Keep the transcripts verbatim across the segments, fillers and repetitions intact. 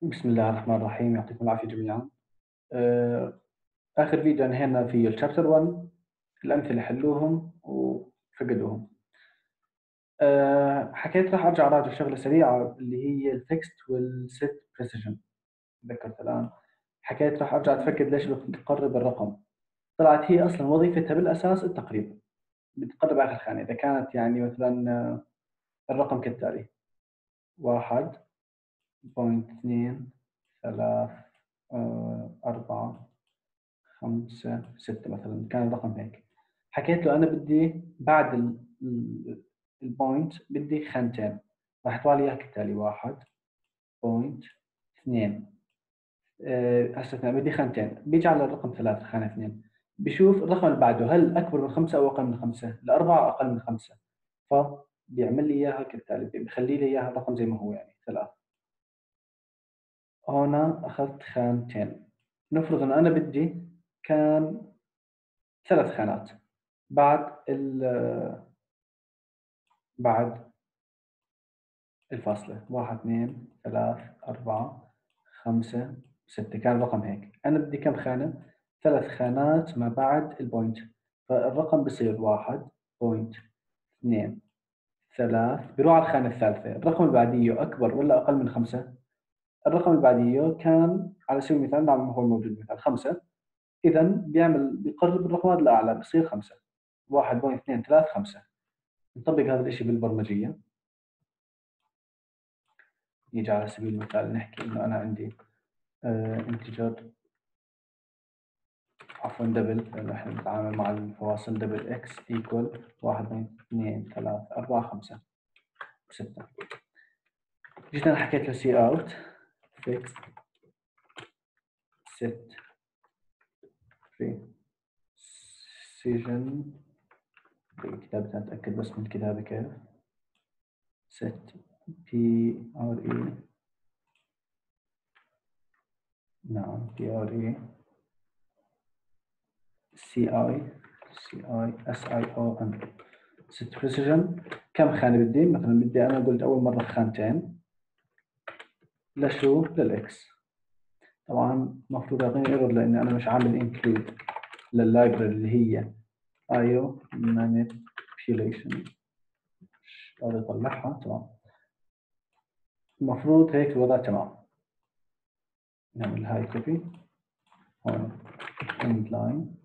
بسم الله الرحمن الرحيم، يعطيكم العافية جميعًا. آآ آخر فيديو أنهينا فيه الchapter واحد الأمثلة حلوهم وفقدوهم. آآ حكيت راح أرجع أراجع شغلة سريعة اللي هي الtext والset precision تذكرت الآن. حكيت راح أرجع أتفقد ليش بتقرب الرقم. طلعت هي أصلًا وظيفتها بالأساس التقريب، بتقرب آخر خانة. إذا كانت يعني مثلًا آه، الرقم كالتالي: واحد فاصلة اثنين ثلاثة آآ أربعة خمسة ستة مثلًا، كان الرقم هيك. حكيت له أنا بدي بعد ال ال الpoint بدي خانتين، راح يطلع لي إياها كالتالي: واحد فاصلة اثنين آآ هسه اثنين بدي خانتين، بييجي على الرقم ثلاثة خانة اثنين، بيشوف الرقم اللي بعده هل أكبر من خمسة أو أقل من خمسة؟ الأربعة أقل من خمسة، فبيعمل لي إياها كالتالي، بيخلّي لي إياها الرقم زي ما هو يعني ثلاثة. هنا أخذت خانتين، نفرض إنه أنا بدي كان ثلاث خانات. بعد ال بعد الفاصلة واحد، اثنين، ثلاثة، أربعة، خمسة، ستة كان الرقم هيك. أنا بدي كم خانة؟ ثلاث خانات ما بعد الpoint، فالرقم بصير واحد فاصلة اثنين ثلاثة بيروح على الخانة الثالثة. الرقم اللي بعديه أكبر والّا أقل من خمسة؟ الرقم اللي بعديه كان على سبيل المثال نعم هو الموجود بالمثال خمسة، إذًا بيعمل بيقرب الرقم هذا لأعلى بصير خمسة. واحد فاصلة اثنين ثلاثة خمسة. نطبق هذا الإشي بالبرمجية. يجي على سبيل المثال نحكي إنه أنا عندي آآ integer عفوًا double لأنه إحنا بنتعامل مع الفواصل double x equal واحد اثنين ثلاثة أربعة خمسة ستة. جيت أنا حكيت له cout fix set precision كتابتها أتأكد بس من الكتابة كيف set pre نعم pre ci ci sion set precision. كم خانة بدي؟ مثلًا بدي أنا قلت أول مرة خانتين لشو؟ للإكس. طبعًا المفروض يعطيني error لإني أنا مش عامل include للlibrary اللي هي آي أو manipulation مش راضي يطلعها. تمام، المفروض هيك الوضع تمام. نعمل هاي copy هون end line،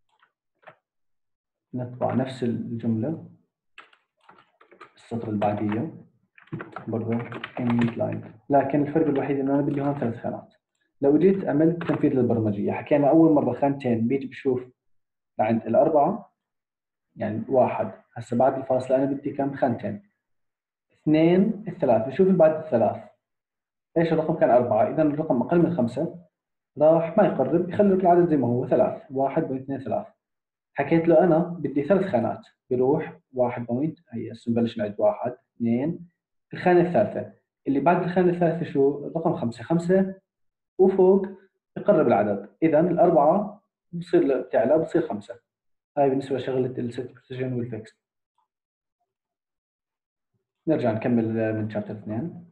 نطبع نفس الجملة السطر اللي بعديه برضه end line، لكن الفرق الوحيد إنه أنا بدي هون ثلاث خانات. لو جيت عملت تنفيذ للبرمجية حكينا أول مرة خانتين بيجي بشوف لعند الأربعة يعني واحد. هسه بعد الفاصلة أنا بدي كم؟ خانتين. اثنين الثلاث بشوف اللي بعد الثلاث إيش الرقم؟ كان أربعة، إذا الرقم أقل من خمسة راح ما يقرب، يخلي لك العدد زي ما هو ثلاث. واحد بوينت اثنين ثلاث. حكيت له أنا بدي ثلاث خانات، بيروح واحد بوينت هي هسه نبلش نعد واحد اثنين الخانة الثالثة اللي بعد الخانة الثالثة شو؟ الرقم خمسة. خمسة وفوق يقرب العدد، إذا الأربعة بتصير تعلى بتصير خمسة. هاي بالنسبة لشغلة الست بريسيجن والفيكس. نرجع نكمل من شابتر اثنين.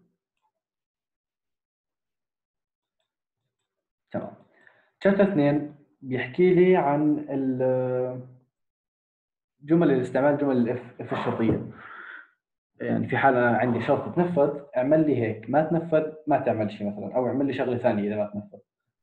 تمام. شابتر اثنين بيحكي لي عن ال- جمل الاستعمال، جمل الاف اف الشرطية. يعني في حال أنا عندي شرط تنفذ اعمل لي هيك، ما تنفذ ما تعمل شيء مثلا، أو اعمل لي شغلة ثانية إذا ما تنفذ.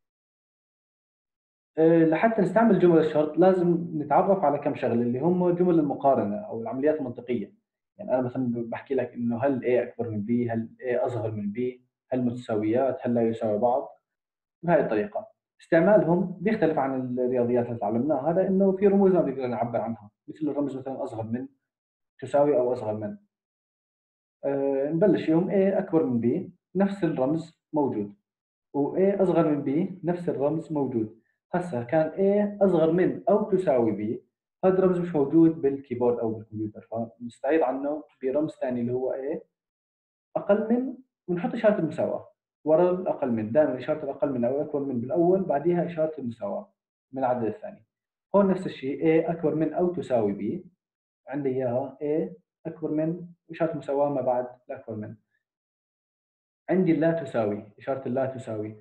أه، لحتى نستعمل جمل الشرط لازم نتعرف على كم شغلة اللي هم جمل المقارنة أو العمليات المنطقية. يعني أنا مثلا بحكي لك إنه هل A أكبر من B، هل A أصغر من B، هل متساويات، هل لا يساوي بعض. بهذه الطريقة استعمالهم بيختلف عن الرياضيات اللي تعلمناها، لأنه في رموز ما بنقدر نعبر عنها، مثل الرمز مثلا أصغر من، تساوي أو أصغر من. أه نبلش يوم A أكبر من B نفس الرمز موجود، و A أصغر من B نفس الرمز موجود. هسه كان A أصغر من أو تساوي B، هذا الرمز مش موجود بالكيبورد أو بالكمبيوتر، فنستعيض عنه برمز ثاني اللي هو A أقل من، ونحط إشارة المساواة ورا الأقل من. دائما إشارة الأقل من أو أكبر من بالأول بعديها إشارة المساواة من العدد الثاني. هون نفس الشيء A أكبر من أو تساوي B، عندي إياها A أكبر من إشارة المساواة ما بعد الأكبر من. عندي اللا تساوي، إشارة اللا تساوي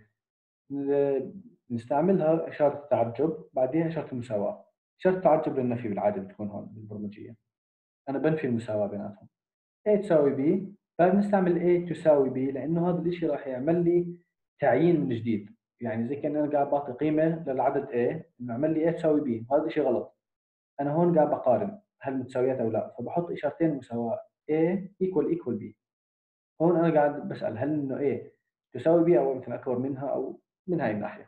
نستعملها إشارة التعجب، بعديها إشارة المساواة. إشارة التعجب للنفي بالعادة بتكون هون بالبرمجية، أنا بنفي المساواة بيناتهم. A تساوي B، فبنستعمل A تساوي B لأنه هذا الإشي راح يعمل لي تعيين من جديد، يعني زي كأني أنا قاعد بعطي قيمة للعدد A إنه اعمل لي A تساوي B، وهذا الإشي غلط. أنا هون قاعد بقارن هل متساويات أو لا، فبحط إشارتين مساواة A equal equal B. هون أنا قاعد بسأل هل إنه A تساوي B أو مثلا أكبر منها أو من هاي الناحية.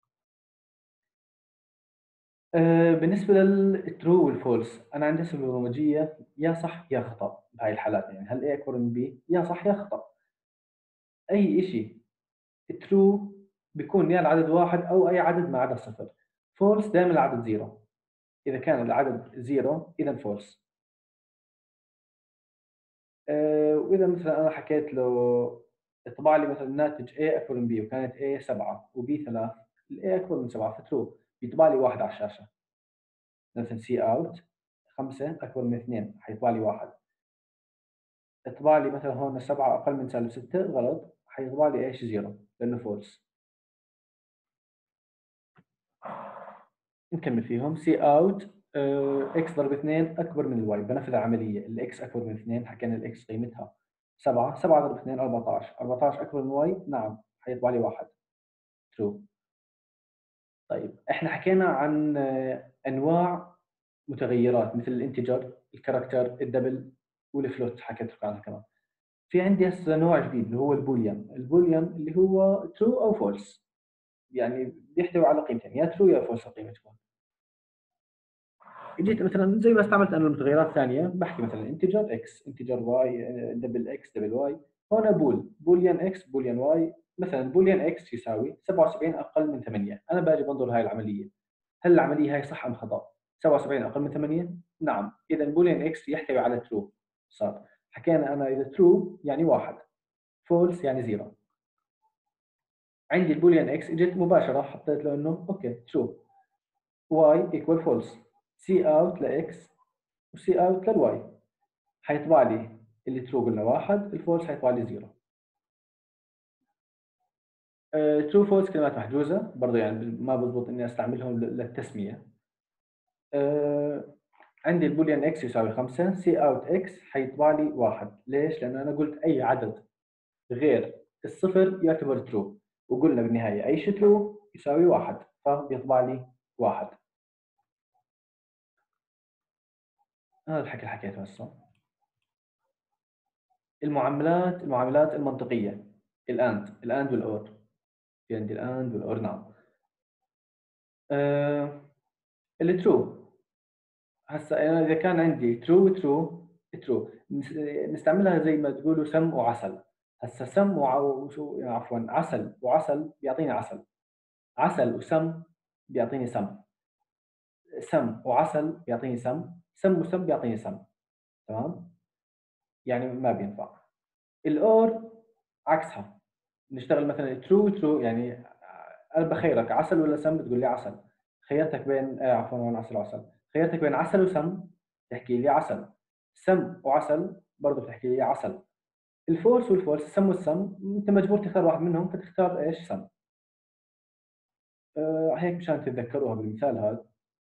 آه، بالنسبة للترو والفولس، أنا عندي اسم البرمجية يا صح يا خطأ بهاي الحالات، يعني هل A أكبر من B يا صح يا خطأ. أي إشي ترو بيكون يا العدد واحد أو أي عدد ما عدا صفر. فولس دائما العدد زيرو، إذا كان العدد زيرو إذا فولس. أه وإذا مثلا أنا حكيت له اطبع لي مثلا ناتج A أكبر من B وكانت A سبعة و B ثلاثة، ال A أكبر من سبعة فترو بيطبع لي واحد على الشاشة. مثلا سي أوت خمسة أكبر من اثنين حيطبع لي واحد. اطبع لي مثلا هون سبعة أقل من سالب ستة غلط، حيطبع لي إيش زيرو لأنه فولس. نكمل فيهم. سي اوت اكس ضرب اثنين اكبر من الواي، بنفذ العمليه الاكس اكبر من اثنين، حكينا الاكس قيمتها سبعة، سبعة ضرب اثنين أربعة عشر، أربعة عشر اكبر من الواي، نعم حيطبع لي واحد ترو. طيب احنا حكينا عن آه، انواع متغيرات مثل الانتجر، الكاركتر، الدبل والفلوت، حكيت لكم عنها كمان. في عندي هسه نوع جديد اللي هو البوليان. البوليان اللي هو ترو او فولس، يعني بيحتوي على قيمتين يا ترو يا فولس القيمه تكون. جيت مثلا زي ما استعملت انا المتغيرات الثانيه، بحكي مثلا انتجر اكس، انتجر واي، دبل اكس، دبل واي. هون بول بوليان اكس، بوليان واي. مثلا بوليان اكس يساوي سبعة وسبعين اقل من ثمانية، انا باجي بنظر هاي العمليه، هل العمليه هاي صح ام خطا؟ سبعة وسبعين اقل من ثمانية، نعم، اذا بوليان اكس يحتوي على ترو. صار حكينا انا اذا ترو يعني واحد، فولس يعني زيرو. عندي البوليان اكس اجيت مباشره حطيت له انه اوكي ترو، واي ايكوال فولس، سي اوت لاكس وسي اوت للواي، حيطبع لي اللي ترو قلنا واحد، الفولس حيطبع لي زيرو. ترو فولس كلمات محجوزة برضه، يعني ما بضبط اني استعملهم للتسمية. أه عندي البوليان اكس يساوي خمسة، سي اوت اكس حيطبع لي واحد. ليش؟ لأنه أنا قلت أي عدد غير الصفر يعتبر ترو، وقلنا بالنهاية أي شيء ترو يساوي واحد، فبيطبع لي واحد. هذا الحكي اللي حكيته هسه. المعاملات المعاملات المنطقية، الأند الأند والأور. في عندي الأند والأور، نعم. أه الترو هسا انا اذا كان عندي ترو ترو ترو نستعملها زي ما تقولوا سم وعسل. هسا سم وع- وشو عفوا عسل وعسل بيعطيني عسل، عسل وسم بيعطيني سم، سم وعسل بيعطيني سم، سم وسم بيعطيني سم. تمام، يعني ما بينفع. الاور عكسها، نشتغل مثلا ترو ترو، يعني انا بخيرك عسل ولا سم بتقول لي عسل، خيرتك بين آه عفوا وين عسل وعسل، خيرتك بين عسل وسم تحكي لي عسل، سم وعسل برضه بتحكي لي عسل. الفولس والفولس، السم والسم، انت مجبور تختار واحد منهم فتختار ايش؟ سم. آه هيك مشان تتذكروها بالمثال هذا.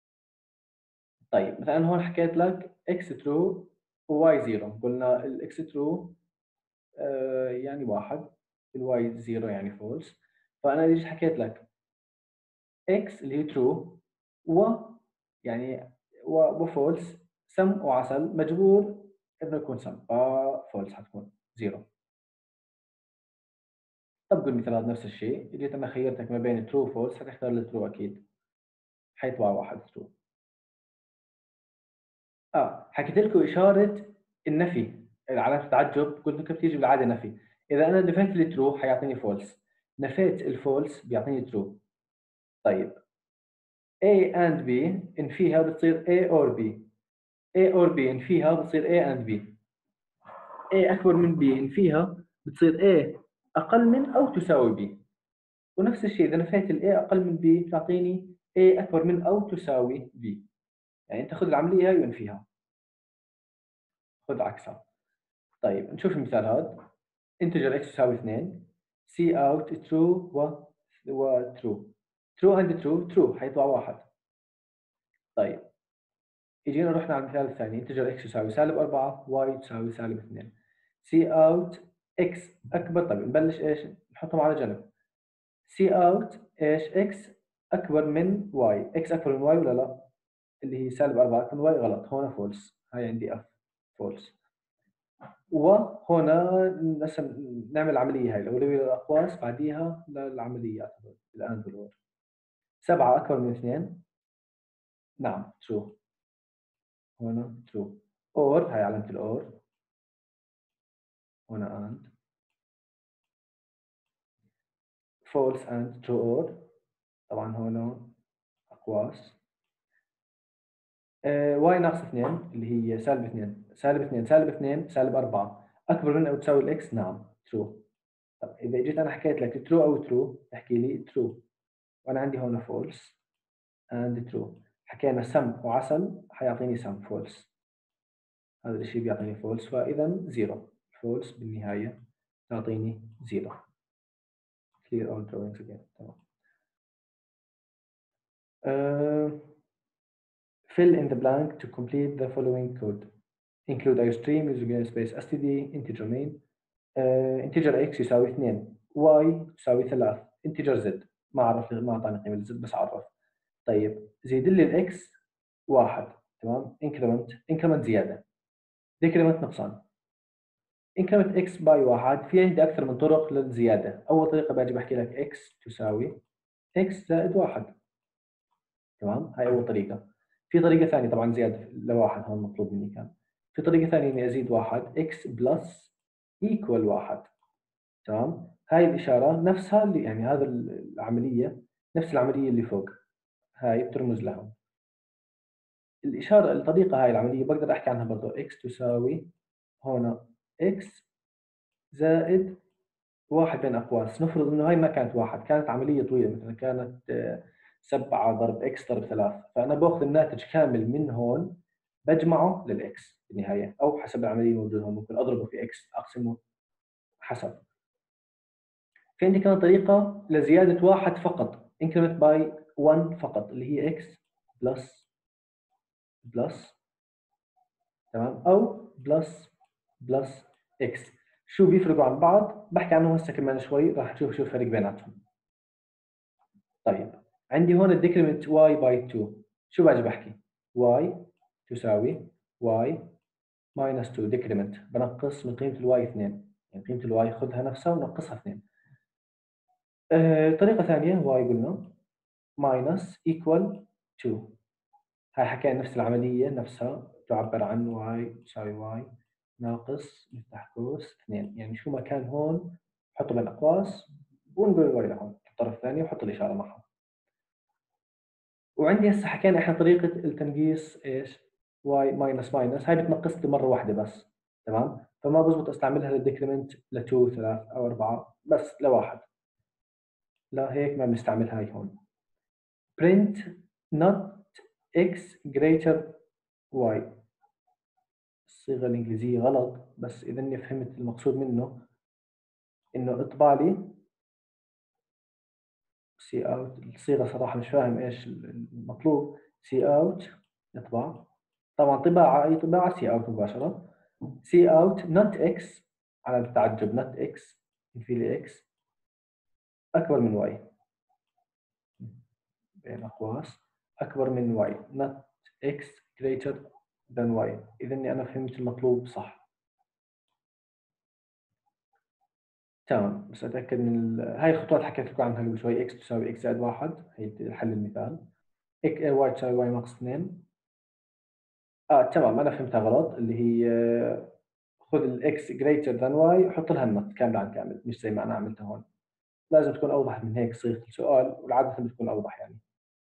طيب مثلا هون حكيت لك اكس ترو وواي زيرو، قلنا الاكس ترو آه يعني واحد، الواي زيرو يعني فولس. فانا ليش حكيت لك اكس اللي هي ترو و يعني و وفولس، سم وعسل مجبور انه يكون سم، ففولس حتكون زيرو. طبق المثال نفس الشيء، جيت انا خيرتك ما بين ترو وفولس حتختار الترو اكيد، حيطلع واحد ترو. اه حكيت لكم اشاره النفي، علامه التعجب قلت لكم بتيجي بالعاده نفي. اذا انا نفيت الترو حيعطيني فولس، نفيت الفولس بيعطيني ترو. طيب A and B إن فيها بتصير A or B، A or B إن فيها بتصير A and B، A أكبر من B إن فيها بتصير A أقل من أو تساوي B. ونفس الشيء إذا نفيت ال A أقل من B بتعطيني A أكبر من أو تساوي B. يعني أنت خذ العملية هاي وانفيها، خذ عكسها. طيب نشوف المثال هذا. integer x يساوي اثنين سي اوت true و و true true عندي true true حيطلع واحد. طيب يجينا رحنا على المثال الثاني integer x يساوي سالب أربعة y تساوي سالب اثنين سي اوت x أكبر. طيب نبلش إيش نحطهم على جنب. سي اوت إيش x أكبر من y x أكبر من y ولا لا؟ اللي هي سالب أربعة أكبر من y غلط هون false هاي عندي f false. وهنا مثلا نعمل العملية هاي الأولوية للأقواس بعديها للعمليات الآن بالور. سبعة أكبر من اثنين نعم true هنا true or هاي علامة الأور هنا and false and true or طبعا هنا أقواس. آه y ناقص اثنين اللي هي سالب اثنين سالب اثنين سالب اثنين سالب أربعة أكبر من أو تساوي الإكس نعم true. طب إذا جيت أنا حكيت لك true أو true تحكي لي true وأنا عندي هنا false and true. حكينا سم وعسل حيعطيني سم false هذا الشيء بيعطيني false فإذا زيرو false بالنهاية تعطيني زيرو. clear all drawings again تمام. uh, fill in the blank to complete the following code include iostream user space std integer main uh, integer x يساوي اثنين y تساوي ثلاثة integer z ما أعرف ما أعطاني قيمة z بس أعرف. طيب زيد لي الإكس واحد تمام increment increment زيادة decrement نقصان increment x باي واحد. في عندي أكثر من طرق للزيادة. أول طريقة باجي بحكي لك x تساوي x زائد واحد تمام هاي أول طريقة. في طريقة ثانية طبعا زيادة لواحد هون مطلوب مني كان. في طريقة ثانية إني أزيد واحد x بلس equal واحد تمام. هاي الإشارة نفسها اللي يعني هذا العملية نفس العملية اللي فوق هاي بترمز لها. الإشارة الطريقة هاي العملية بقدر أحكي عنها برضه x تساوي هنا x زائد واحد بين أقواس. نفرض إنه هاي ما كانت واحد كانت عملية طويلة مثلا كانت سبعة ضرب x ضرب ثلاثة فأنا بأخذ الناتج كامل من هون بجمعه للإكس بالنهاية أو حسب العملية الموجودة هون ممكن أضربه في x أقسمه حسب. في عندي كمان طريقة لزيادة واحد فقط increment by واحد فقط اللي هي x بلس بلس تمام أو بلس بلس x. شو بيفرقوا عن بعض بحكي عنهم هسه كمان شوي راح تشوف شو الفرق بيناتهم. طيب عندي هون الديكريمنت y باي اثنين شو باجي بحكي y تساوي y minus اثنين ديكريمنت بنقص من قيمة الواي اثنين يعني قيمة الواي خذها نفسها ونقصها اثنين. أه طريقة ثانية y قلنا minus equal اثنين هاي حكينا نفس العملية نفسها تعبر عن y تساوي y ناقص نفتح قوس اثنين يعني شو ما كان هون حطه بين أقواس ونقول الواي لهون الطرف الثاني وحط الإشارة معها. وعندي هسه حكينا احنا طريقة التنقيص ايش؟ y ماينس ماينس هاي بتنقص لي مرة واحدة بس تمام؟ فما بزبط استعملها للديكريمنت ل اثنين ثلاثة أو أربعة بس لواحد. لا هيك ما بنستعمل هاي هون. print not x greater y الصيغة الإنجليزية غلط بس إذا إني فهمت المقصود منه إنه اطبع لي سي اوت. الصيغة صراحة مش فاهم إيش المطلوب. سي اوت اطبع طبعا طباعة أي طباعة سي اوت مباشرة سي اوت نوت اكس على التعجب نوت اكس في لي اكس أكبر من واي بين أقواس أكبر من واي not x greater than y. إذا إني أنا فهمت المطلوب صح تمام. بس أتأكد من ال... هاي الخطوات حكيت لكم عنها قبل شوي x تساوي x زائد واحد هي حل المثال x y تساوي y ناقص اثنين. آه تمام أنا فهمتها غلط اللي هي خذ ال x greater than y وحط لها النط كامل عن كامل مش زي ما أنا عملتها هون. لازم تكون أوضح من هيك صيغة السؤال والعادة بتكون أوضح يعني.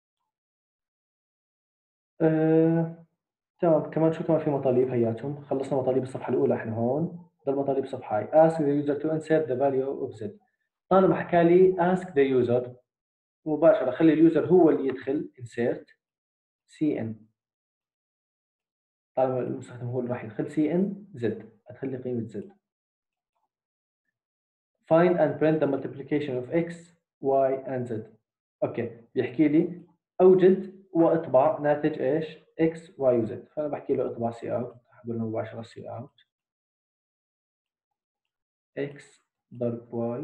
أه... تمام كمان شو كمان في مطالب هياتهم. خلصنا مطالب الصفحة الأولى احنا هون. ده المطالب الصفحة هاي ask the user to insert the value of z. طالما حكى لي ask the user مباشرة خلي اليوزر هو اللي يدخل insert cn. طالما المستخدم هو اللي راح يدخل cn z ادخل لي قيمة z. find and print the multiplication of x y and z. اوكي، بيحكي لي اوجد واطبع ناتج ايش؟ x y و z. فانا بحكي له اطبع سي اوت، بقول له مباشره سي اوت x ضرب y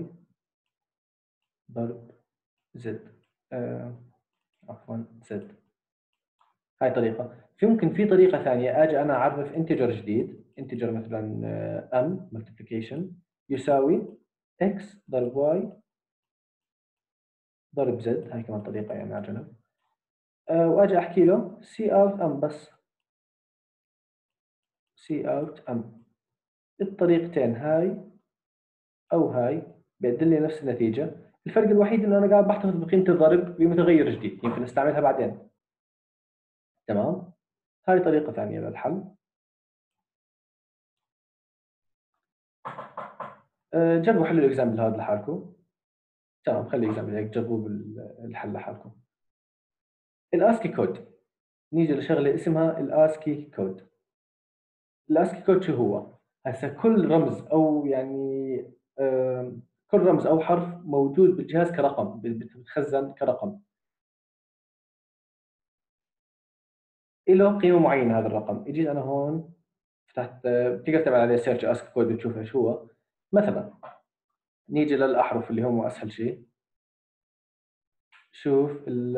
ضرب z. آه، عفوا z. هاي طريقة. في ممكن في طريقة ثانية، اجي انا اعرف انتجر جديد، انتجر مثلا آه، m multiplication يساوي x ضرب y ضرب z. هاي كمان طريقة يعني على جنب. آه، واجي احكي له c out m بس c out m. الطريقتين هاي او هاي بيعدل لي نفس النتيجة. الفرق الوحيد انه انا قاعد بحتفظ بقيمة الضرب بمتغير جديد، يمكن استعملها بعدين. تمام. هاي طريقة ثانية للحل. أه، جربوا حلوا الاكزامبل هذا لحالكم. تمام، خلي الاكزامبل هيك جربوا بالحل لحالكم. الاسكي كود، نيجي لشغله اسمها الاسكي كود. الاسكي كود شو هو؟ هسه كل رمز او يعني أه كل رمز او حرف موجود بالجهاز كرقم، بتخزن كرقم، له قيمه معينه. هذا الرقم اجيت انا هون فتحت، بتقدر تعمل عليه سيرش اسكي كود وتشوف ايش هو. مثلا نيجي للاحرف اللي هم اسهل شيء. شوف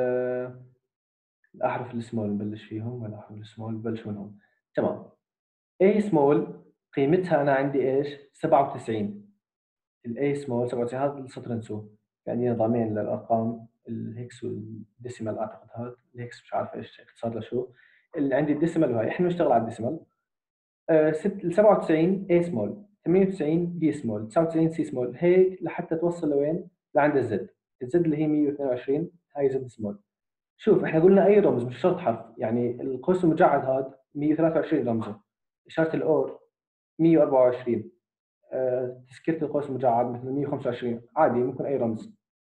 الأحرف السمول نبلش فيهم، والأحرف السمول نبلش منهم. تمام. A سمول قيمتها أنا عندي إيش؟ سبعة وتسعين. ال A سمول سبعة وتسعين. هذا السطر نسوه، يعني نظامين للأرقام، الهكس والديسيمال. أعتقد هذا الهكس مش عارف إيش اختصار لشو. اللي عندي الديسيمال، وهي إحنا نشتغل على الديسيمال. آه ست سبعة وتسعين A سمول، ثمانية وتسعين B سمول، تسعة وتسعين C سمول، هيك لحتى توصل لوين؟ لعند الزد. الزد اللي هي مية واثنين وعشرين، هاي زد سمول. شوف احنا قلنا اي رمز مش شرط حرف، يعني القوس المجعد هذا مية وثلاثة وعشرين رمزه، اشاره الاور مية وأربعة وعشرين، أه تسكيره القوس المجعد مثل مية وخمسة وعشرين، عادي ممكن اي رمز.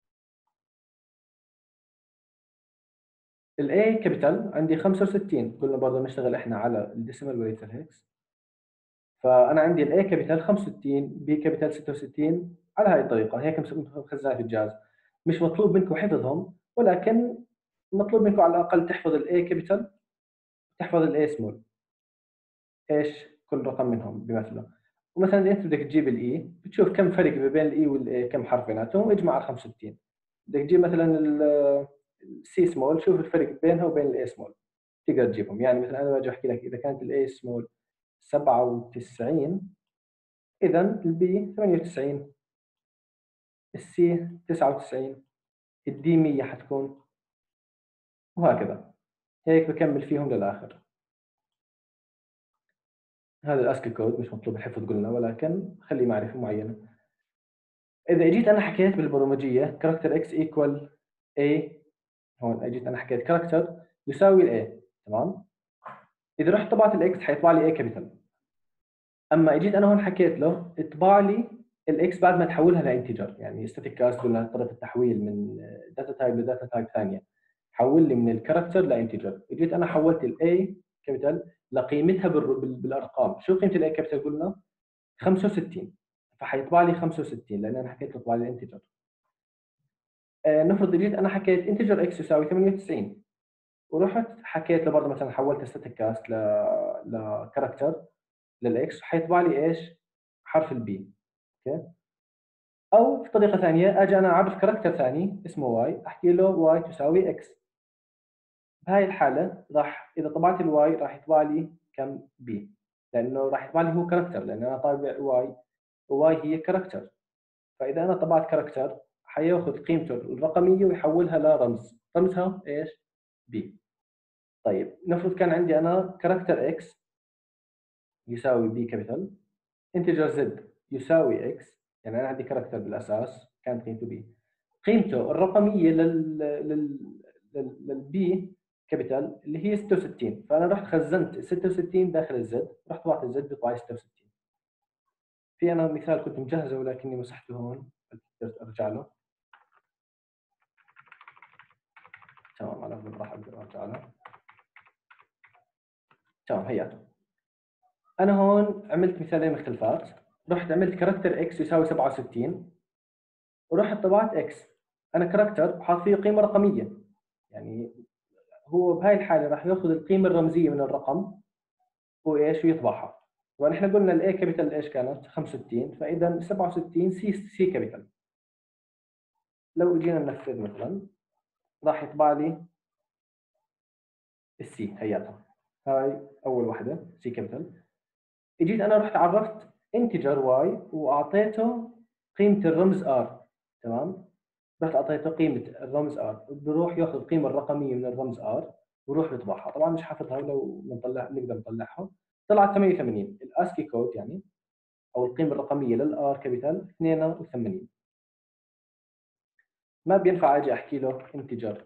الاي كابيتال عندي خمسة وستين، قلنا برضه نشتغل احنا على الديسيمال وليس الهكس. فانا عندي الاي كابيتال خمسة وستين، بي كابيتال ستة وستين، على هاي الطريقه. هيك مخزنات في الجهاز. مش مطلوب منكم حفظهم، ولكن مطلوب منكم على الاقل تحفظ الاي كابيتال، تحفظ الاي سمول، ايش كل رقم منهم بيمثله. ومثلا انت بدك تجيب الاي، بتشوف كم فرق بين الاي والاي، كم حرف بيناتهم، اجمع على خمسة وستين. بدك تجيب مثلا السي سمول، شوف الفرق بينها وبين الاي سمول، تقدر تجيبهم. يعني مثلا انا باجي احكي لك اذا كانت الاي سمول سبعة وتسعين، اذا البي ثمانية وتسعين، السي تسعة وتسعين، الدي مية حتكون، وهكذا. هيك بكمل فيهم للاخر. هذا الاسكي كود مش مطلوب الحفظ قلنا، ولكن خلي معرفه معينه. اذا اجيت انا حكيت بالبرمجيه كاركتر اكس ايكوال اي، هون اجيت انا حكيت كاركتر يساوي الاي، تمام. اذا رحت طبعت الاكس حيطبع لي اي كابيتال. اما اجيت انا هون حكيت له اطبع لي الاكس بعد ما تحولها لانتجر، يعني ستاتيك كاست قلنا طريقه التحويل من داتا تايب لداتا تايب ثانيه، حول لي من الكاركتر لانتجر. اجيت انا حولت الاي كابيتال لقيمتها بالارقام. شو قيمه الاي كابيتال قلنا؟ خمسة وستين. فحيطبع لي خمسة وستين لان انا حكيت له اطبع لي الانتجر. آه، نفرض جيت انا حكيت انتجر اكس يساوي ثمانية وتسعين، ورحت حكيت له برضه مثلا حولت ستاتيك كاست ل لكاركتر للاكس، حيطبع لي ايش؟ حرف البي. اوكي. او في طريقه ثانيه، اجي انا اعرف كاركتر ثاني اسمه واي، احكي له واي تساوي اكس. بهاي الحاله راح اذا طبعت الواي راح يطبع لي كم؟ بي، لانه راح يطبع لي هو كاركتر، لان انا طابع واي، وواي هي كاركتر. فاذا انا طبعت كاركتر حياخذ قيمته الرقميه ويحولها لرمز، رمزها ايش؟ بي. طيب نفرض كان عندي انا كاركتر اكس يساوي بي كابيتال، انتجر زد يساوي اكس، يعني انا عندي كاركتر بالاساس كانت قيمته بي، قيمته الرقميه لل لل لل- للبي كابيتال اللي هي ستة وستين. فانا رحت خزنت ستة وستين داخل الزد، رحت طبعت الزد بيطلع لي ستة وستين. في انا مثال كنت مجهزه ولكني مسحته هون، قدرت ارجع له. تمام، انا راح اقدر ارجع له. تمام، هياته. انا هون عملت مثالين مختلفات. رحت عملت كاركتر اكس يساوي سبعة وستين، ورحت طبعت اكس. انا كاركتر حاط فيه قيمه رقميه، يعني هو بهاي الحاله راح ياخذ القيمه الرمزيه من الرقم وايش ويطبعها. طبعا احنا قلنا الاي كابيتال ايش كانت خمسة وستين، فاذا سبعة وستين سي سي كابيتال. لو اجينا ننفذ مثلا راح يطبع لي السي هياتها. هاي اول وحده سي كابيتال. اجيت انا رحت عرفت انتجر واي واعطيته قيمه الرمز ار. تمام، رحت اعطيته قيمه الرمز ار، بروح ياخذ القيمه الرقميه من الرمز ار ويروح يطبعها. طبعا مش حافظها، لو نطلع نقدر نطلعها. طلعت ثمانية وثمانين الاسكي كود يعني، او القيمه الرقميه للار كابيتال اثنين وثمانين. ما بينفع اجي احكي له انتجر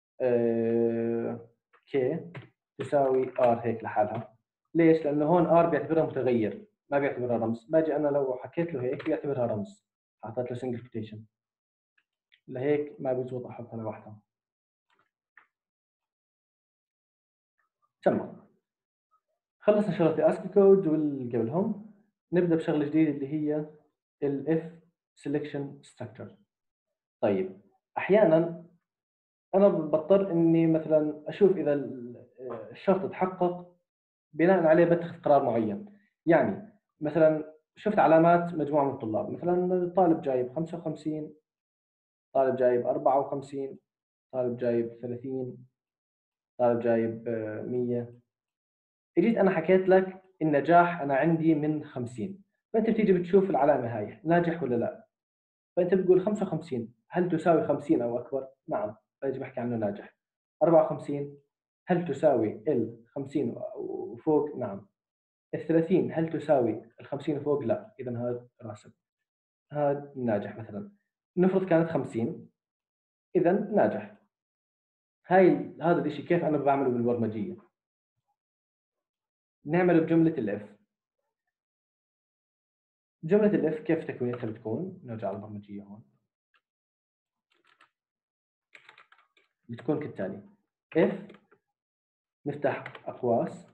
كي تساوي ار هيك لحالها. ليش؟ لانه هون ار بيعتبرها متغير، ما بيعتبرها رمز. باجي انا لو حكيت له هيك بيعتبرها رمز، حطيت له سنجل كوتيشن. لهيك ما بيزبط احطها لوحدها. تمام، خلصنا شغله اسكي كود واللي قبلهم. نبدا بشغله جديده اللي هي الاف سelection structure. طيب احيانا انا بضطر اني مثلا اشوف اذا الشرط تحقق، بناء عليه بتخذ قرار معين. يعني مثلا شفت علامات مجموعه من الطلاب، مثلا طالب جايب خمسة وخمسين، طالب جايب أربعة وخمسين، طالب جايب ثلاثين، طالب جايب آه، مية. اجيت انا حكيت لك النجاح انا عندي من خمسين، فانت بتيجي بتشوف العلامه هاي ناجح ولا لا. فانت بتقول خمسة وخمسين هل تساوي خمسين او اكبر؟ نعم، فاجي بحكي عنه ناجح. أربعة وخمسين هل تساوي ال خمسين وفوق؟ نعم. ال ثلاثين هل تساوي ال خمسين وفوق؟ لا، اذا هذا راسب، هذا ناجح. مثلا نفرض كانت خمسين، اذا ناجح. هاي هذا الشيء كيف انا بعمله بالبرمجيه؟ نعمله بجمله الاف. جمله الاف كيف تكوينتها بتكون؟ نرجع على البرمجيه هون. بتكون كالتالي: اف نفتح اقواس.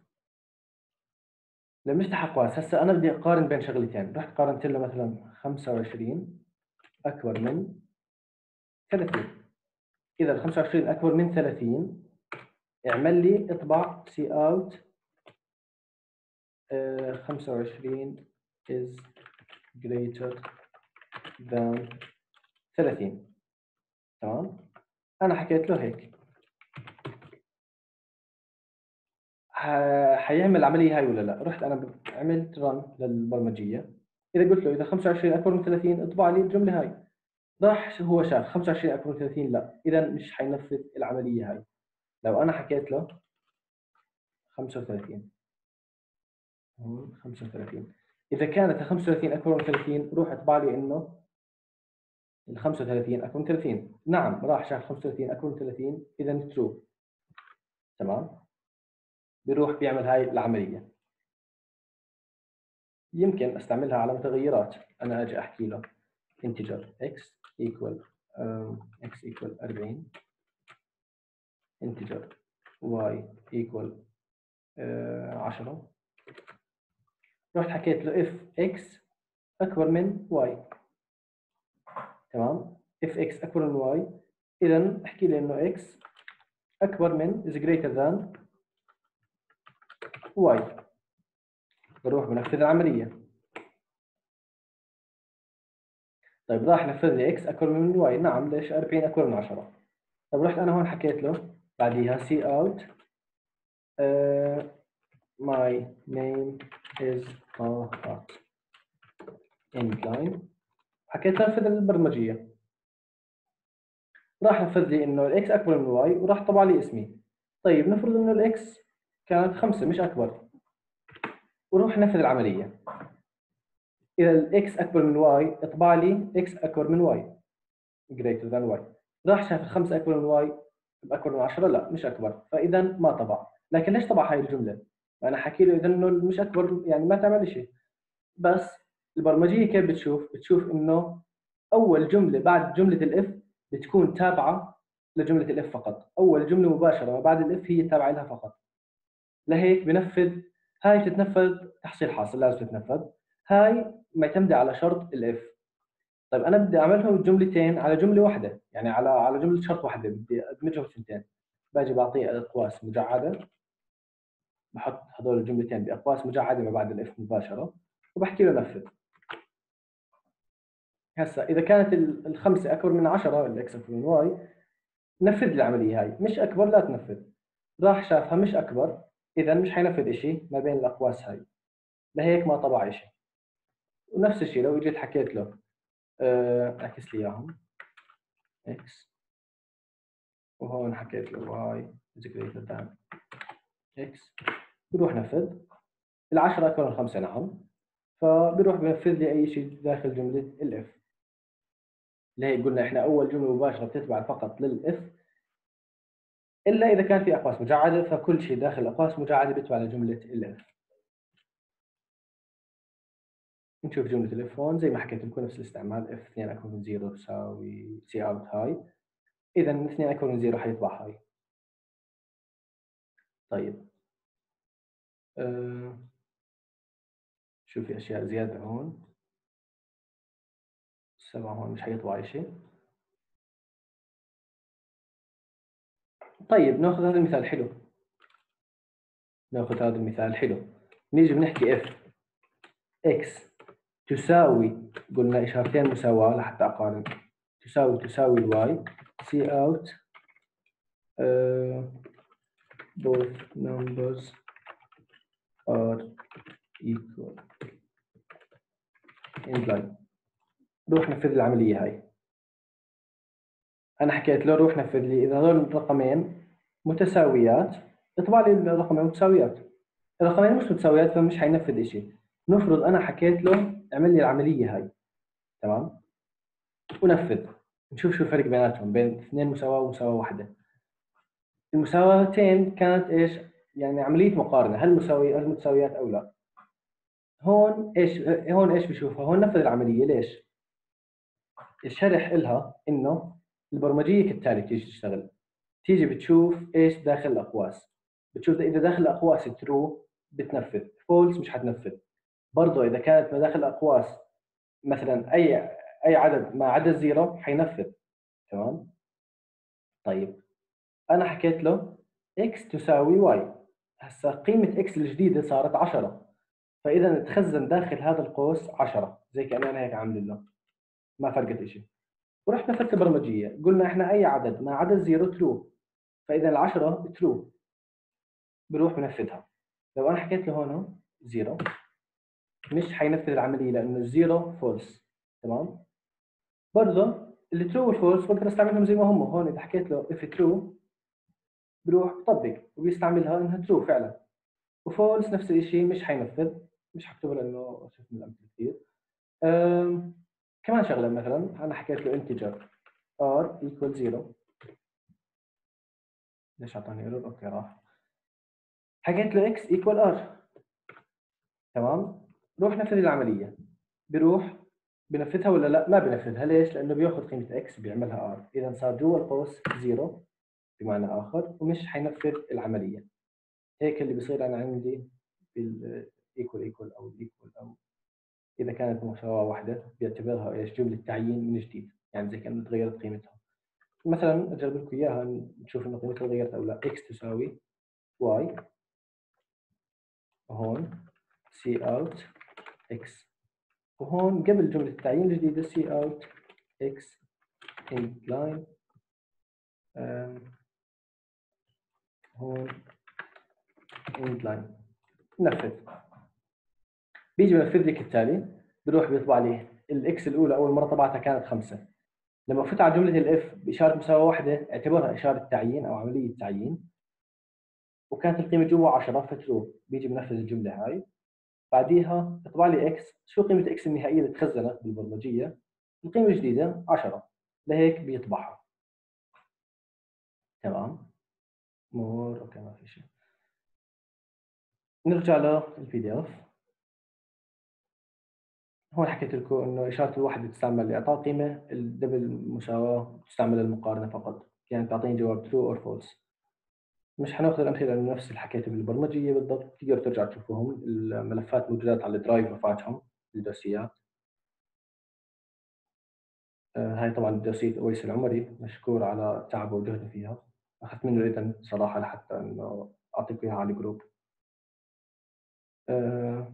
لما نفتح اقواس هسه انا بدي اقارن بين شغلتين، رحت قارنت له مثلا خمسة وعشرين اكبر من ثلاثين. اذا ال خمسة وعشرين اكبر من ثلاثين اعمل لي اطبع سي اوت خمسة وعشرين is greater than ثلاثين. تمام، انا حكيت له هيك، ح- حيعمل العمليه هاي ولا لا؟ رحت انا عملت رن للبرمجيه. اذا قلت له اذا خمسة وعشرين اكبر من ثلاثين اطبع لي الجمله هاي، راح هو شاف خمسة وعشرين اكبر من ثلاثين لا، اذا مش حينفذ العمليه هاي. لو انا حكيت له خمسة وثلاثين، هون خمسة وثلاثين، اذا كانت ال خمسة وثلاثين اكبر من ثلاثين روح اطبع لي انه ال خمسة وثلاثين اكبر من ثلاثين. نعم، راح شاف خمسة وثلاثين اكبر من ثلاثين، اذا ترو. تمام، بيروح بيعمل هاي العمليه. يمكن استعملها على متغيرات. انا اجي احكي له integer x equal um, x equal أربعين، integer y equal uh, عشرة. رحت حكيت له if x اكبر من y. تمام، if x اكبر من y، اذا احكي لي انه x اكبر من is greater than y. بروح بنفذ العمليه. طيب راح نفذ لي x اكبر من y. نعم، ليش؟ أربعين اكبر من عشرة. طيب رحت انا هون حكيت له بعديها see out uh, my name is طه end line. حكيت له نفذ البرمجيه. راح نفذ لي انه الاكس اكبر من الواي وراح طبع لي اسمي. طيب نفرض انه الاكس كانت خمسة مش اكبر، وروح نفذ العمليه. اذا الاكس اكبر من واي اطبع لي اكس اكبر من واي greater than واي. راح شاف الخمسة اكبر من واي اكبر من عشرة، لا مش اكبر، فاذا ما طبع. لكن ليش طبع هاي الجمله؟ انا حكي له اذا انه مش اكبر يعني ما تعمل شيء. بس البرمجيه كيف بتشوف؟ بتشوف انه اول جمله بعد جمله الاف بتكون تابعه لجمله الاف فقط. اول جمله مباشره ما بعد الاف هي تابعه لها فقط. لهيك بنفذ هاي، تتنفذ تحصيل حاصل لازم تتنفذ. هاي معتمده على شرط الاف. طيب أنا بدي أعملهم جملتين على جملة واحدة، يعني على على جملة شرط واحدة بدي أدمجهم ثنتين، باجي باعطيه أقواس مجعدة، باحط هذول الجملتين بأقواس مجعدة ما بعد الإف مباشرة، وباحكي له نفذ. هسا إذا كانت ال الخمسة أكبر من عشرة الإكس أكبر من واي، نفذ لي العملية هاي، مش أكبر لا تنفذ. راح شافها مش أكبر، إذا مش حينفذ إشي ما بين الأقواس هاي، لهيك ما طبع إشي. ونفس الشيء لو جيت حكيت له آه، اعكس لي إياهم إكس، وهون حكيت له واي is greater than إكس، بروح نفذ. العشرة أكبر من خمسة نعم، فبروح بنفذ لي أي شيء داخل جملة الإف. لهيك قلنا إحنا أول جملة مباشرة بتتبع فقط للإف، إلا إذا كان في أقواس مجعدة، فكل شيء داخل الأقواس مجعدة بيتبع لجملة الإف. نشوف جملة الإف هون زي ما حكيت لكم نفس الاستعمال، إف اثنين أكبر من صفر تساوي سي أوت هاي، إذا اثنين أكبر من صفر حيطبع هاي. طيب أه شوف في أشياء زيادة هون، سبعة هون مش حيطبع أي شيء. طيب ناخذ هذا المثال حلو، ناخذ هذا المثال حلو، نيجي بنحكي اف اكس تساوي، قلنا إشارتين مساواة لحتى أقارن، تساوي تساوي الواي، سي اوت both numbers are equal in line. روح نفذ العملية هاي. أنا حكيت له روح نفذ لي إذا هذول الرقمين متساويات اطبع لي الرقمين متساويات، الرقمين مش متساويات فمش حينفذ إشي. نفرض أنا حكيت له اعمل لي العملية هاي، تمام، ونفذ، نشوف شو الفرق بيناتهم بين اثنين مساواة ومساواة واحدة. المساواتين كانت إيش؟ يعني عملية مقارنة، هل مساوي هل متساويات أو لا. هون إيش هون إيش بشوفها؟ هون نفذ العملية. ليش؟ الشرح إلها إنه البرمجية كالتالي تيجي تشتغل، تيجي بتشوف إيش داخل الأقواس، بتشوف إذا داخل الأقواس ترو بتنفذ، فولس مش حتنفذ. برضه إذا كانت ما داخل الأقواس مثلا أي أي عدد ما عدا الزيرو حينفذ، تمام. طيب أنا حكيت له x تساوي y، هسا قيمة x الجديدة صارت عشرة، فإذا تخزن داخل هذا القوس عشرة زي كأني أنا هيك عامل له، ما فرقت إشي. ورحنا فترة برمجية قلنا إحنا أي عدد ما عدا الزيرو ترو، فإذا العشرة ترو بروح بنفذها. لو أنا حكيت له هون زيرو مش حينفذ العملية لأنه الزيرو فولس، تمام. برضه الترو والفولس بقدر استعملهم زي ما هم، هون إذا حكيت له if true بروح بطبق وبيستعملها إنها ترو فعلا، وفولس نفس الشيء مش حينفذ، مش حكتبه لأنه شفت من الأمثلة كثير. كمان شغلة مثلا أنا حكيت له integer r equal zero، ليش أعطاني ايرور؟ أوكي راح. حكيت له x equal r، تمام. روح نفذ العملية، بروح بنفذها ولا لا؟ ما بنفذها. ليش؟ لأنه بياخذ قيمة x بيعملها r، إذا صار جوا القوس زيرو بمعنى آخر، ومش حينفذ العملية. هيك اللي بيصير أنا عندي بال equal equal أو equal أو إذا كانت مساواة واحدة بيعتبرها إيش؟ جملة تعيين من جديد، يعني زي كأنه تغيرت قيمتها. مثلا أجرب لكم إياها نشوف إنه قيمتها تغيرت أو لا. x تساوي y، وهون c out x، وهون قبل جملة التعيين الجديدة c out x in line، هون in line. نفذ، بيجي بنفذ لي كالتالي، بروح بيطبع لي الاكس الاولى اول مره طبعتها كانت خمسة، لما فوت على جمله الاف باشاره مساواه واحده اعتبرها اشاره تعيين او عمليه تعيين، وكانت القيمه جوا عشرة فترو، بيجي بنفذ الجمله هاي. بعديها يطبع لي اكس، شو قيمه اكس النهائيه اللي تخزنت بالبرمجيه؟ القيمه الجديده عشرة، لهيك بيطبعها، تمام. مور اوكي ما في شيء. نرجع للبي دي اف. هون حكيت لكم انه اشاره الوحده تستعمل لاعطاء قيمه، الدبل مساواه تستعمل للمقارنه فقط، يعني تعطيني جواب true or false. مش حناخذ الامثله لانه نفس اللي حكيته بالبرمجيه بالضبط، تقدروا ترجعوا تشوفوهم، الملفات موجودات على الدرايف رفعتهم الدوسيات. آه، هاي طبعا دراسية أويس العمري، مشكور على تعبه وجهده فيها. أخذت منه الإذن صراحة لحتى إنه أعطيك إياها على الجروب. آه،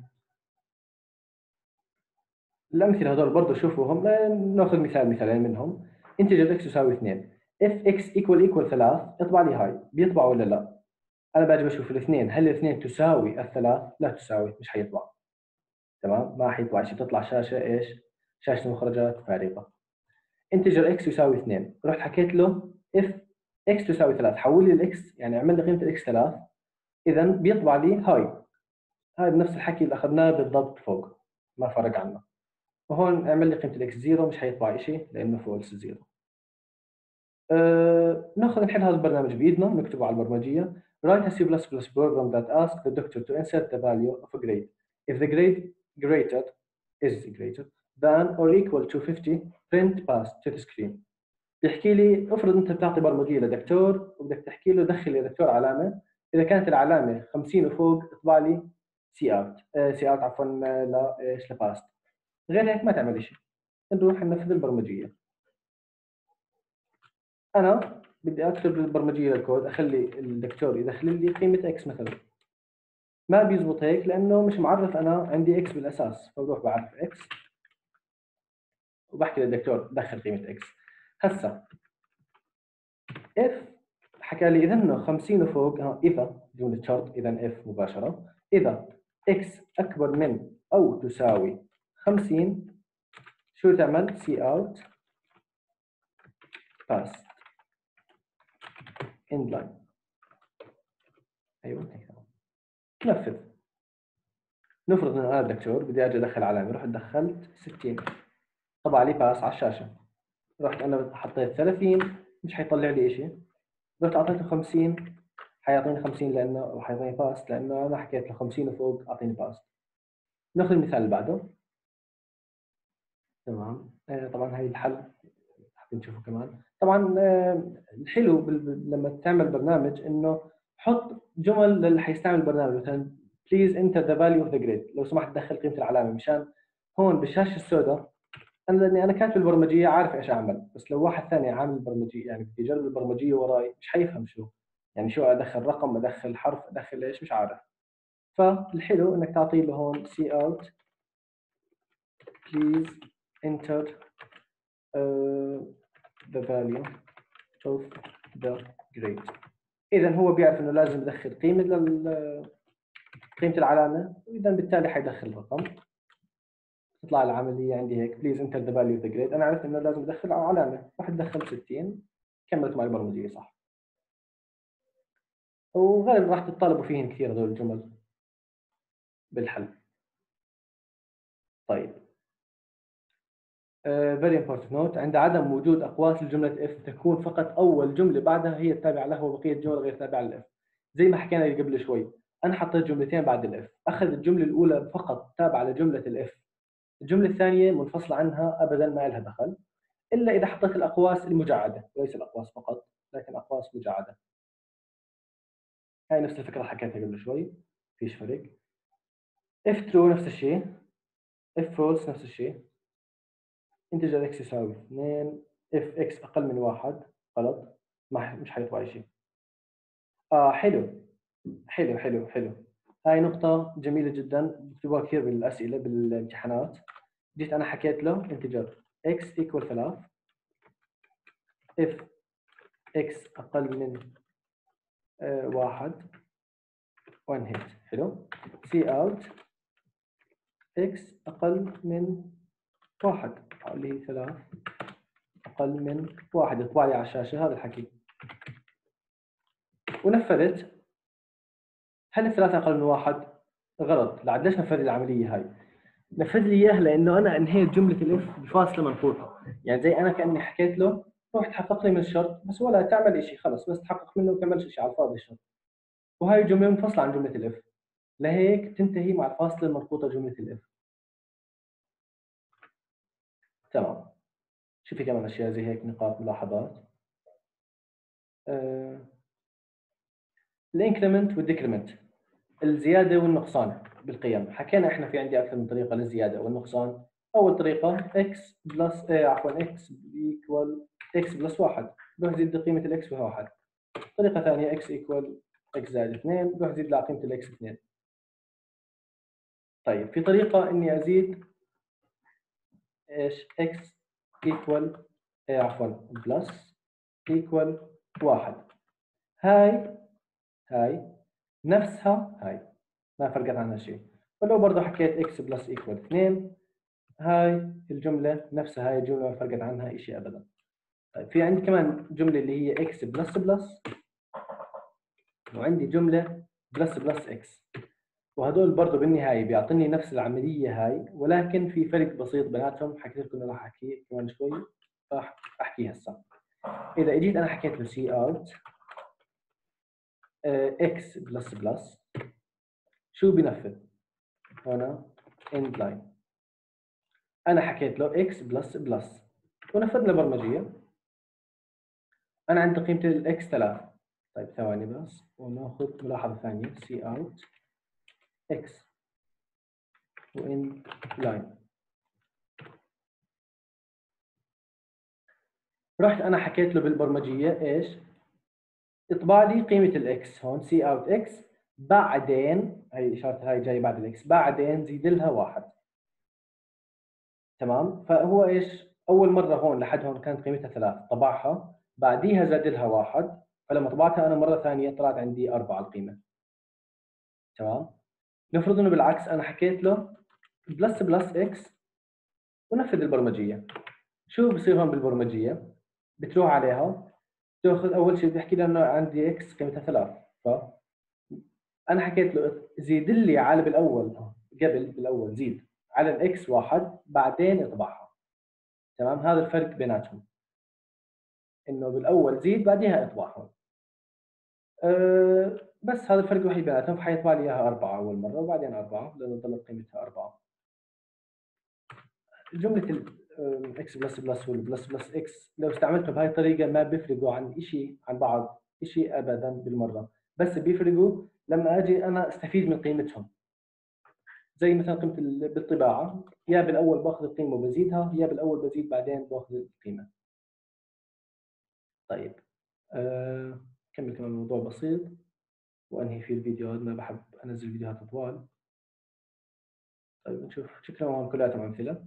الأمثلة هذول برضه شوفوهم، آه، ناخذ مثال مثالين منهم. انتجر اكس يساوي اثنين، اف اكس ايكوال ايكوال ثلاث، اطبع لي هاي، بيطبع ولا لا؟ أنا باجي بشوف الاثنين، هل الاثنين تساوي الثلاث؟ لا تساوي، مش حيطبع. تمام، ما حيطبع شيء، تطلع شاشة ايش؟ شاشة مخرجات فارغة. انتجر اكس يساوي اثنين، رحت حكيت له اف اكس تساوي ثلاث، حول لي الاكس، يعني اعمل لي قيمة الاكس ثلاث، إذا بيطبع لي هاي. هذا نفس الحكي اللي أخذناه بالضبط فوق، ما فرق عنه. وهون اعمل لي قيمة الاكس زيرو، مش حيطبع شيء لأنه فولس زيرو. أه ناخذ نحل هذا البرنامج بإيدنا، نكتبه على البرمجية. Write a C plus plus program that asks the doctor to insert the value of a grade. If the grade greater is greater than or equal to fifty, print pass to the screen. بيحكي لي افرض انت بتعطي برمجيه لدكتور وبدك تحكي له دخل يا دكتور علامه، اذا كانت العلامه خمسين وفوق اطبع لي سي اوت، سي اوت عفوا، آه، لا ايش لباست. غير هيك ما تعمل شيء، نروح ننفذ البرمجيه. انا بدي اكتب البرمجيه للكود، اخلي الدكتور يدخل لي قيمه اكس مثلا، ما بيزبط هيك لانه مش معرف انا عندي اكس بالاساس، فبروح بعرف اكس وبحكي للدكتور دخل قيمه اكس. هسه اف حكى لي اذا انه خمسين وفوق، ها اذا جمله شرط، اذا اف مباشره، اذا اكس اكبر من او تساوي خمسين، شو تعمل؟ سي اوت باس اند لاين. ايوه هيك نفذ. نفرض انه انا الدكتور بدي اجي ادخل علامه، رحت دخلت ستين، طبع لي باس على الشاشه. رحت انا حطيت ثلاثين، مش حيطلع لي شيء. رحت اعطيته خمسين، حيعطيني خمسين لانه حيعطيني باس، لانه انا حكيت له خمسين وفوق اعطيني باس. ناخذ المثال اللي بعده. تمام، آه طبعا هي الحل حتى نشوفه كمان. طبعا آه الحلو بال... لما تعمل برنامج انه حط جمل للي حيستعمل البرنامج، مثلا بليز انتر ذا فاليو اوف ذا جريد، لو سمحت دخل قيمه العلامه، مشان هون بالشاشه السوداء انا لاني انا كاتب البرمجيه عارف ايش اعمل، بس لو واحد ثاني عامل البرمجيه يعني بدي يجرب البرمجيه وراي مش حيفهم شو يعني، شو ادخل رقم، ادخل حرف، ادخل ايش، مش عارف. فالحلو انك تعطي له هون سي اوت بليز انتر the value of the grade. اذا هو بيعرف انه لازم يدخل قيمه لل قيمه العلامه، واذا بالتالي حيدخل رقم. تطلع العمليه عندي هيك بليز انتر ذا فاليو اوف ذا جريد، انا عرفت انه لازم ادخل علامه، راح ادخل ستين، كملت معي البرمجيه صح. وغالبا راح تطالبوا فيهن كثير هذول الجمل بالحل. طيب uh, very important note، عند عدم وجود اقواس لجمله اف تكون فقط اول جمله بعدها هي التابعه له، وبقيه الجمل غير تابعه للاف. زي ما حكينا قبل شوي، انا حطيت جملتين بعد الاف، اخذ الجمله الاولى فقط تابعه لجمله الاف، الجمله الثانيه منفصله عنها ابدا ما لها دخل، الا اذا حطيت الاقواس المجعده، وليس الاقواس فقط لكن اقواس مجعده. هاي نفس الفكره اللي حكيتها قبل شوي، فيش فرق. اف ترو نفس الشيء، اف فولس نفس الشيء. انتجر اكس يساوي اثنين، اف اكس اقل من واحد، غلط، ما مش حيطبع شيء. اه حلو حلو حلو حلو، هاي نقطة جميلة جدا، بكتبوها كثير بالأسئلة بالامتحانات. جيت أنا حكيت له انتجر x equal ثلاث، if x أقل من آه واحد، one hit. حلو، see out x أقل من واحد، اللي هي ثلاث أقل من واحد، يطبع لي على الشاشة هذا الحكي. ونفذت، هل الثلاثة أقل من واحد؟ غلط، لعد ليش نفذ العملية هاي؟ نفذ لي اياها لانه انا انهيت جمله الاف بفاصله منقوطه، يعني زي انا كاني حكيت له روح تحقق لي من الشرط، بس ولا تعمل شيء، خلص بس تحقق منه وما تعملش شيء على الفاضي الشرط. وهي الجمله منفصله عن جمله الاف، لهيك تنتهي مع الفاصله المنقوطه جمله الاف. تمام، شو في كمان اشياء زي هيك نقاط ملاحظات. آه... الانكريمنت والديكريمنت، الزياده والنقصان بالقيم. حكينا احنا في عندي اكثر من طريقه للزياده والنقصان، اول طريقه x بلس آه عفوا x equal x بلس واحد، بروح زيد قيمه الاكس وهي واحد. طريقه ثانيه x equal x زائد اثنين، بروح زيد لها قيمه الاكس اثنين. طيب في طريقه اني ازيد ايش x equal آه عفوا بلس equal واحد. هاي هاي نفسها هاي، ما فرقت عنها شيء. ولو برضه حكيت x بلس equal اثنين، هاي الجملة نفسها هاي الجملة ما فرقت عنها شيء أبدا. طيب في عندي كمان جملة اللي هي x بلس بلس، وعندي جملة بلس بلس x، وهدول برضه بالنهاية بيعطيني نفس العملية هاي، ولكن في فرق بسيط بيناتهم حكيت لكم راح أحكيه كمان شوي، راح أحكيه هسه. إذا إجيت أنا حكيت له سي أوت x بلس بلس، شو بنفذ؟ هنا end line. أنا حكيت له x بلس بلس ونفذنا برمجية. أنا عندي قيمة الإكس ثلاثة. طيب ثواني بس وناخذ ملاحظة ثانية سي أوت إكس وإن لاين. رحت أنا حكيت له بالبرمجية إيش؟ اطبع لي قيمة الإكس هون سي أوت إكس، بعدين هي إشارة هاي جاي بعد الإكس، بعدين زيد لها واحد. تمام؟ فهو إيش؟ أول مرة هون لحد هون كانت قيمتها ثلاثة، طبعها بعديها زاد لها واحد، فلما طبعتها أنا مرة ثانية طلعت عندي أربعة القيمة. تمام؟ نفرض إنه بالعكس أنا حكيت له بلس بلس إكس ونفذ البرمجية. شو بصير هون بالبرمجية؟ بتروح عليها تاخذ أول شيء بيحكي لي إنه عندي إكس قيمتها ثلاث، ف أنا حكيت له زيد لي على بالأول قبل بالأول زيد على الإكس واحد بعدين اطبعها. تمام؟ هذا الفرق بيناتهم، إنه بالأول زيد بعديها اطبعهم. أه بس هذا الفرق الوحيد بيناتهم، فحيطبع لي إياها أربعة أول مرة وبعدين أربعة لأنه ضلت قيمتها أربعة. جملة الاكس بلس بلس والبلس بلس اكس لو استعملته بهاي الطريقة ما بيفرقوا عن شيء عن بعض شيء أبدا بالمرة، بس بيفرقوا لما أجي أنا أستفيد من قيمتهم. زي مثلا قيمة بالطباعة، يا بالأول باخذ القيمة وبزيدها، يا بالأول بزيد بعدين باخذ القيمة. طيب أه كمل كمان موضوع بسيط وأنهي فيه الفيديو، ما بحب أنزل فيديوهات طوال. طيب نشوف شكلهم هون كلها أمثلة.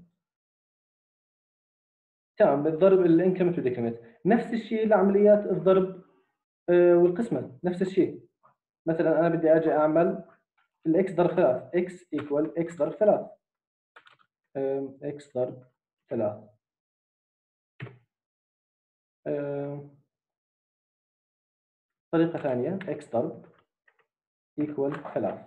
تمام، بالضرب الانكريمنت والديكريمنت نفس الشيء لعمليات الضرب والقسمة نفس الشيء. مثلا أنا بدي أجي أعمل الإكس ضرب ثلاث، إكس إيكوال إكس ضرب ثلاث، إكس ضرب ثلاث. طريقة ثانية إكس ضرب إيكوال ثلاث.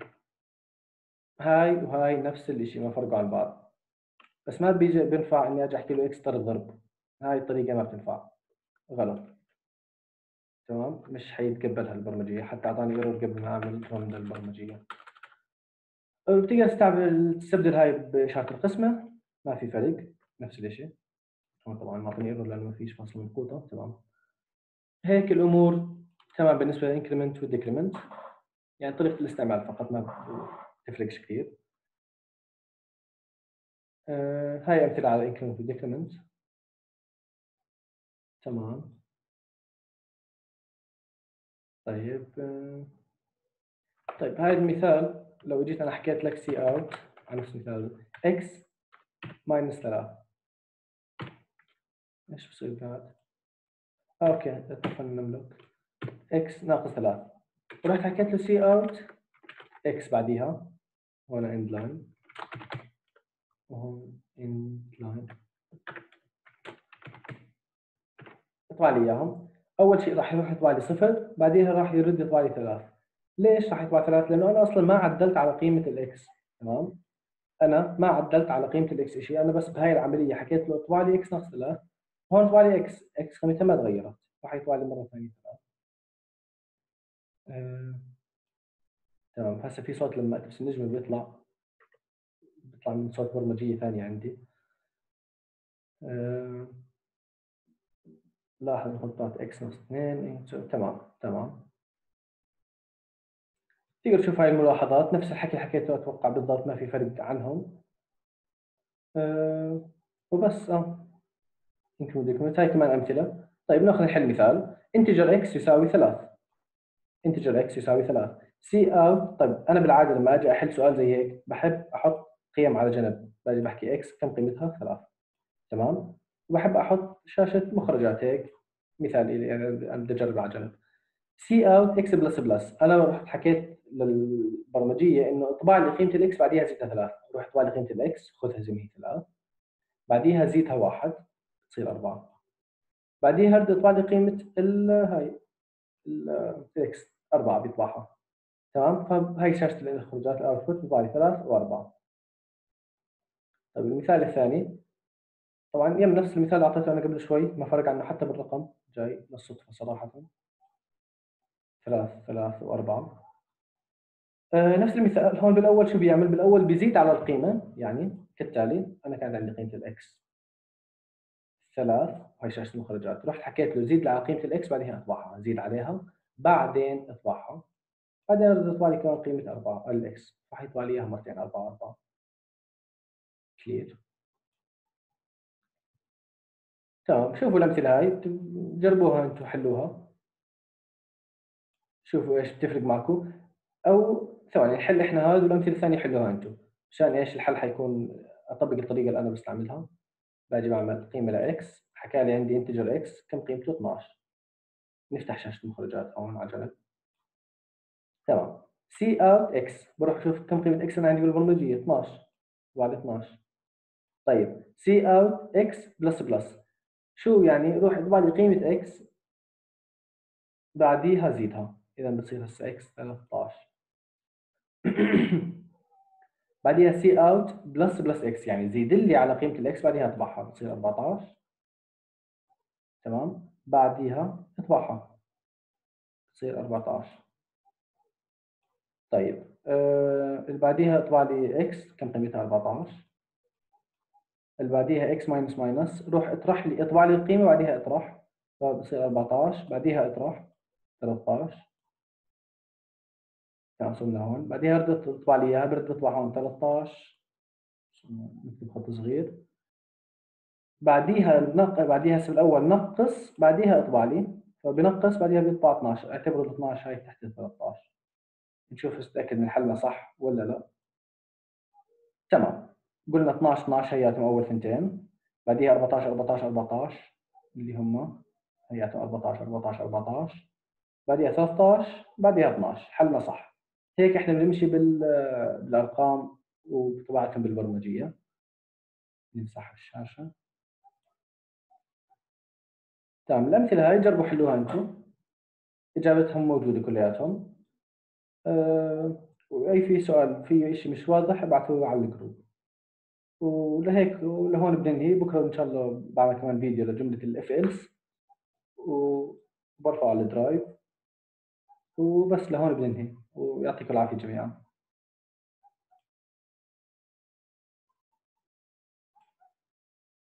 هاي وهاي نفس الشيء ما فرقوا عن بعض، بس ما بيجي بينفع إني أجي أحكي له إكس ضرب ضرب، هاي الطريقة ما بتنفع، غلط. تمام، مش حيتقبلها البرمجية، حتى أعطاني ايرور قبل ما أعمل رن للبرمجية. بتقدر تستعمل تستبدل هاي بإشارة القسمة، ما في فرق، نفس الشيء. هون طبعا معطيني ايرور لأنه ما فيش فاصلة منقوطة. تمام، هيك الأمور تمام بالنسبة للإنكريمنت والديكريمنت، يعني طريقة الاستعمال فقط ما بتفرقش كثير. آه هاي أمثلة على الإنكريمنت والديكريمنت. تمام. طيب آه طيب هاي المثال لو جيت أنا حكيت لك سي أوت على نفس المثال x ماينس ثلاثة، إيش بصير بعد؟ أوكي اتفقنا نملك x ناقص ثلاثة، ورحت حكيت له سي أوت x بعديها هون end line وهون end line، يطبع لي اياهم. اول شيء راح يروح يطبع لي صفر، بعديها راح يرد يطبع لي ثلاث. ليش راح يطبع ثلاث؟ لانه انا اصلا ما عدلت على قيمه الاكس. تمام، انا ما عدلت على قيمه الاكس شيء، انا بس بهاي العمليه حكيت له اطبع لي اكس ناقص ثلاث، هون طبع لي اكس، اكس قيمتها ما تغيرت، راح يطبع لي مره ثانيه ثلاث. آه. تمام، هسه في صوت لما اكتب النجمه بيطلع بيطلع من صوت برمجيه ثانيه عندي. آه. لاحظ نقطات اكس ناقص اثنين. تمام تمام، تقدر تشوف هاي الملاحظات نفس الحكي حكيته اتوقع بالضبط، ما في فرق عنهم. آآ وبس آه. include document هاي كمان أمثلة. طيب ناخذ نحل مثال integer x يساوي ثلاثة. integer x يساوي ثلاثة. C out. طيب أنا بالعادة لمّا آجي أحل سؤال زي هيك باحب أحط قيم على جنب، باجي باحكي x كم قيمتها؟ ثلاثة. تمام؟ وباحب أحط شاشة مخرجات هيك مثال إلي يعني أنا بدي أجرب على جنب. C out x plus plus. أنا رُحت حكيت للبرمجية إنه اطبع لي قيمة الx بعديها زيدها ثلاثة. روح اطبع لي قيمة الx خذها زي ما هي ثلاثة. بعديها زيدها واحد تصير أربعة. بعديها بدي اطبع لي قيمة ال هاي ال الx أربعة بيطبعها. تمام؟ فهي شاشة المخرجات الoutput بيطبع لي ثلاثة و4. طيب المثال الثاني طبعًا يم نفس المثال اللي أعطيته أنا قبل شوي، ما فرق عنه حتى بالرقم، جاي بالصدفة صراحةً. ثلاثة، ثلاثة و4. آآ نفس المثال هون بالأول شو بيعمل؟ بالأول بيزيد على القيمة، يعني كالتالي أنا كان عندي قيمة الx ثلاثة وهي شاشة المخرجات، رُحت حكيت له زيد لي على قيمة الx بعدين اطبعها، زيد عليها، بعدين اطبعها، بعدين رد يطبع لي كمان قيمة أربعة الx راح يطبع لي إياها مرتين أربعة، أربعة. clear. تمام، شوفوا الأمثلة هاي ت جربوها أنتم حلوها، شوفوا إيش بتفرق معكم، أو ثواني نحل إحنا هذا والأمثلة الثانية حلوها أنتم، مشان إيش الحل حيكون أطبّق الطريقة اللي أنا باستعملها. باجي باعمل قيمة لx حكى لي عندي integer x كم قيمته؟ اثناشر. نفتح شاشة المخرجات هون على جنب. تمام. cout x باروح أشوف كم قيمة x أنا عندي بالبرمجية اثناشر. بعد اثناشر. طيب cout x plus plus شو يعني؟ روح اطبع لي قيمة x بعديها زيدها، إذا بتصير هسه x ثلاثة عشر. بعديها cout plus plus x يعني زيد لي على قيمة الx بعديها اطبعها بتصير أربعة عشر. تمام. بعديها اطبعها بتصير أربعة عشر. طيب آآ اللي بعديها اطبع لي x كم قيمتها؟ أربعة عشر. اللي بعديها x minus minus روح اطرح لي اطبع لي القيمة بعديها اطرح، فبصير أربعة عشر بعديها اطرح ثلاثة عشر. تمام وصلنا هون، بعديها ردت تطبع لي إياها برد اطبع هون ثلاثة عشر نكتب خط صغير، بعديها نق بعديها هسه بالأول نقّص بعديها اطبع لي، فبنقّص بعديها بيطبع اثناشر اعتبروا ال12 هاي تحت ال13. نشوف بس نتأكد من حلنا صح والّا لأ. تمام. قُلنا اثناشر، اثناشر هيّاتهم أول ثنتين، بعديها أربعة عشر، أربعة عشر، أربعة عشر اللي هم هيّاتهم أربعة عشر، أربعة عشر، أربعة عشر، بعديها ثلاثة عشر، بعديها اثناشر حلنا صح. هيك إحنا بنمشي بال بالأرقام وطباعتهم بالبرمجية. نمسح الشاشة. تمام، الأمثلة هاي جربوا حلوها أنتم، إجابتهم موجودة كلّياتهم. آآ وأي في سؤال في إشي مش واضح ابعتوا لي على الجروب. ولهيك ولهون بننهي، بكرة إن شاء الله باعمل كمان فيديو لجملة الإف إلس وبارفعه على الدرايف، وبس لهون بننهي، ويعطيكم العافية جميعًا.